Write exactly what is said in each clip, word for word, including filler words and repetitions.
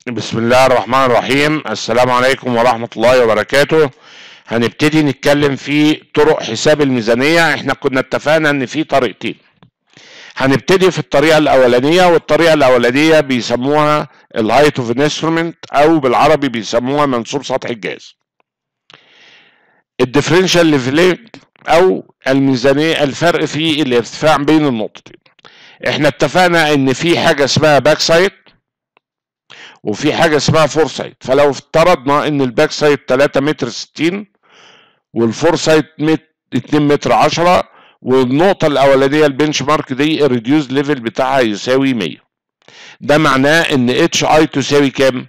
بسم الله الرحمن الرحيم. السلام عليكم ورحمة الله وبركاته. هنبتدي نتكلم في طرق حساب الميزانية. احنا كنا اتفقنا ان في طريقتين. هنبتدي في الطريقة الاولانية، والطريقة الاولانية بيسموها الهايت اوف انسترومنت او بالعربي بيسموها منسوب سطح الجهاز. الديفرنشال ليفل او الميزانية، الفرق في الارتفاع بين النقطتين. احنا اتفقنا ان في حاجة اسمها باك سايد وفي حاجه اسمها فور سايد. فلو افترضنا ان الباك سايد تلاتة متر ستين والفور سايد اتنين متر عشرة، والنقطه الاولانيه البنش مارك دي الريديوز ليفل بتاعها يساوي مية، ده معناه ان اتش اي تساوي كام؟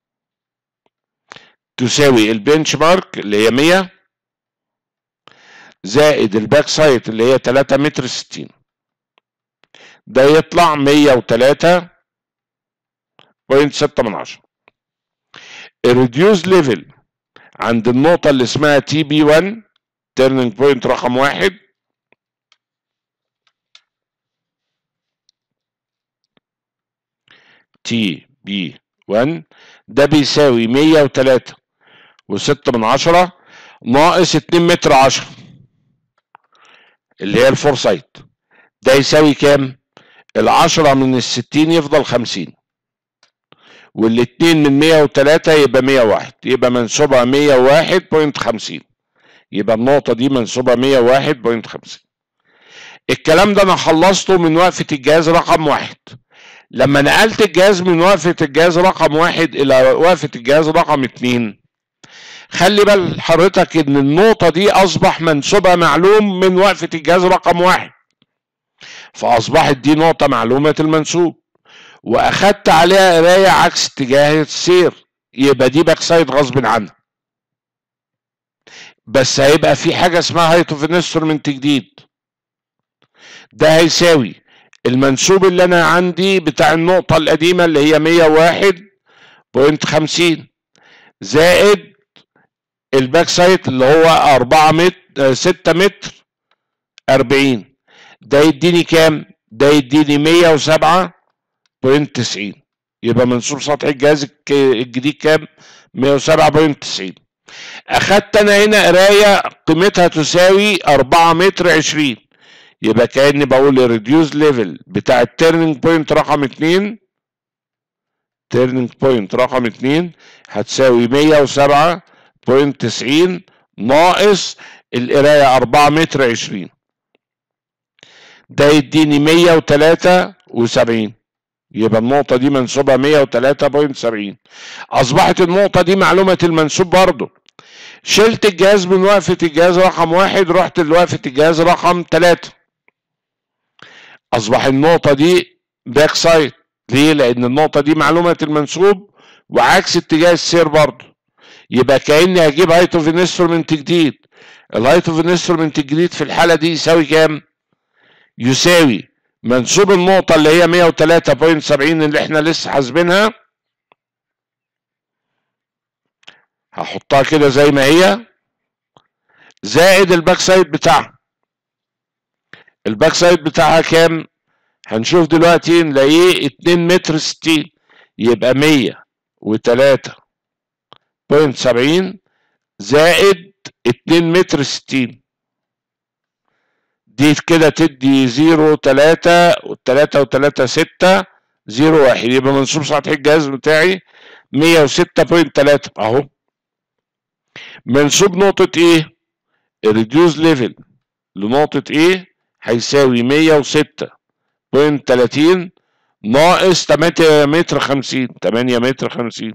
تساوي البنش مارك اللي هي مية زائد الباك سايد اللي هي تلاتة متر ستين، ده يطلع مية وتلاتة بوينت ستة من عشرة. الريديوز ليفل عند النقطة اللي اسمها تي بي واحد تيرنينج بوينت رقم واحد تي بي واحد، ده بيساوي مية وتلاتة وستة من عشرة ناقص اتنين متر عشرة اللي هي الفور سايت، ده يساوي كام؟ العشرة من الستين يفضل خمسين، والاتنين من مية وتلاتة يبقى مية وواحد، يبقى منسوبها مية وواحد بوينت خمسين، يبقى النقطة دي منسوبها مية وواحد بوينت خمسين. الكلام ده انا خلصته من وقفة الجهاز رقم واحد. لما نقلت الجهاز من وقفة الجهاز رقم واحد الى وقفة الجهاز رقم اتنين، خلي بال حضرتك ان النقطة دي اصبح منسوبها معلوم من وقفة الجهاز رقم واحد، فاصبحت دي نقطة معلومة المنسوب، واخدت عليها قرايه عكس اتجاه السير، يبقى دي باك سايد غصب عنها. بس هيبقى في حاجه اسمها هايت اوف انسترومنت جديد، ده هيساوي المنسوب اللي انا عندي بتاع النقطه القديمه اللي هي مية وواحد بوينت خمسين زائد الباك سايد اللي هو أربعة متر ستة متر أربعين، ده يديني كام؟ ده يديني مية وسبعة بوينت تسعين، يبقى منسوب سطح الجهاز الجديد كام؟ مية وسبعة بوينت تسعين. اخدت انا هنا قرايه قيمتها تساوي أربعة متر عشرين، يبقى كاني بقول الريديوز ليفل بتاع التيرنينج بوينت رقم اتنين، تيرنينج بوينت رقم اتنين هتساوي مية وسبعة بوينت تسعين ناقص القرايه أربعة متر عشرين، ده يديني مية وتلاتة وسبعين، يبقى النقطة دي منسوبها مية وتلاتة بوينت سبعين. أصبحت النقطة دي معلومة المنسوب برضه. شلت الجهاز من وقفة الجهاز رقم واحد، رحت لوقفة الجهاز رقم تلاتة، أصبح النقطة دي باك سايد. ليه؟ لأن النقطة دي معلومة المنسوب وعكس اتجاه السير برضه، يبقى كأني هجيب هايت اوف انسترومنت جديد. الهايت اوف انسترومنت الجديد في الحالة دي يساوي كام؟ يساوي منسوب النقطة اللي هي مية وتلاتة بوينت سبعين اللي احنا لسه حاسبينها، هحطها كده زي ما هي، زائد الباك سايد بتاعها. الباك سايد بتاعها كام؟ هنشوف دلوقتي، نلاقيه اتنين متر ستين، يبقى مية وتلاتة بوينت سبعين زائد اتنين متر ستين، دي كده تدي زيرو تلاتة تلاتة وتلاتة ستة زيرو واحد، يبقى منسوب سطح الجهاز بتاعي مية وستة بوينت تلاتة اهو. منسوب نقطة ايه؟ الريديوز ليفل لنقطة ايه هيساوي مية وستة بوينت تلاتين ناقص تمانية متر خمسين، تمانية متر خمسين،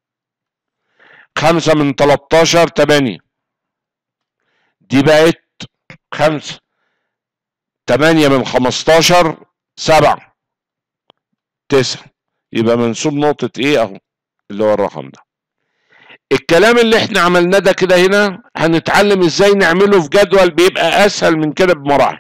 خمسة من تلاتاشر تمانية، دي بقت خمسة، تمانية من خمستاشر سبعة، تسعة، يبقى منسوب نقطة ايه اهو اللي هو الرقم ده. الكلام اللي احنا عملناه ده كده هنا هنتعلم ازاي نعمله في جدول بيبقى اسهل من كده بمراحل.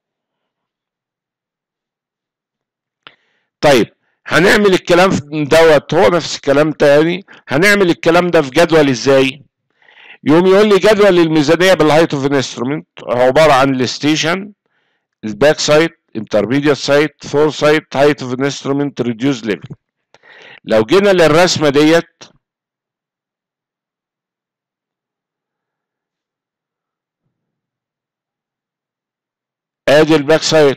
طيب هنعمل الكلام دوت هو نفس الكلام تاني، هنعمل الكلام ده في جدول ازاي؟ يوم يقول لي جدول الميزانيه بالهايت اوف انسترومنت عباره عن الستيشن، الباك سايد، انترميديت سايد، فور سايد، هايت اوف انسترومنت، ريديوز ليفل. لو جينا للرسمه ديت ادي الباك سايد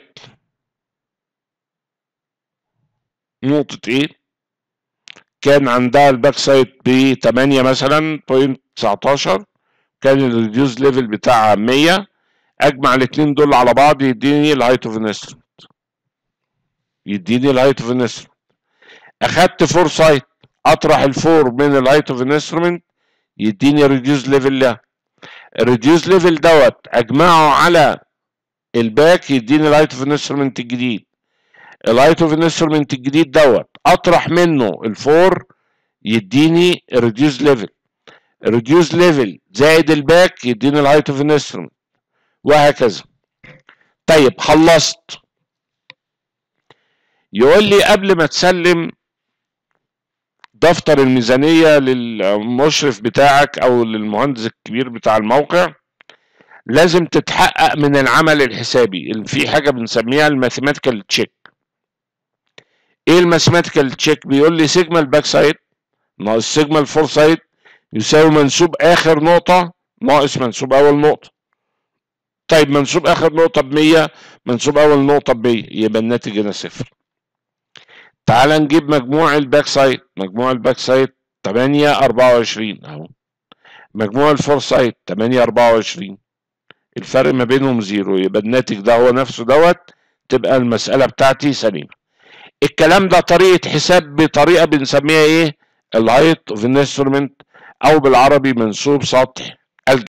نقطه ايه، كان عندها الباك سايد ب تمانية مثلا بوينت تسعتاشر، كان الريديوز ليفل بتاعها مية، اجمع الاثنين دول على بعض يديني الهايت اوف انسترومنت، يديني الهايت اوف انسترومنت. اخدت فور سايت، اطرح الفور من الهايت اوف انسترومنت يديني الريديوز ليفل ده، الريديوز ليفل دوت اجمعه على الباك يديني الهايت اوف انسترومنت الجديد، الهايت اوف انسترومنت الجديد دوت اطرح منه الفور يديني الريديوز ليفل، الريديوز ليفل زائد الباك يديني الهايت اوف انسترومنت، وهكذا. طيب خلصت، يقول لي قبل ما تسلم دفتر الميزانية للمشرف بتاعك او للمهندس الكبير بتاع الموقع، لازم تتحقق من العمل الحسابي، في حاجة بنسميها الماثيماتيكال تشيك. ايه الماثيماتيكال تشيك؟ بيقول لي سيجما الباك سايد ناقص سيجما الفور سايد يساوي منسوب اخر نقطة ناقص منسوب اول نقطة. طيب منسوب اخر نقطة ب مية، منسوب اول نقطة ب مية، يبقى الناتج هنا صفر. تعال نجيب مجموع الباك سايد، مجموع الباك سايد تمانية اربعة وعشرين اهو، مجموع الفور سايد تمانية اربعة وعشرين، الفرق ما بينهم زيرو، يبقى الناتج ده هو نفسه دوت، تبقى المسألة بتاعتي سليمة. الكلام ده طريقة حساب بطريقة بنسميها ايه؟ الهايت اوف انسترومنت، او بالعربي منسوب سطح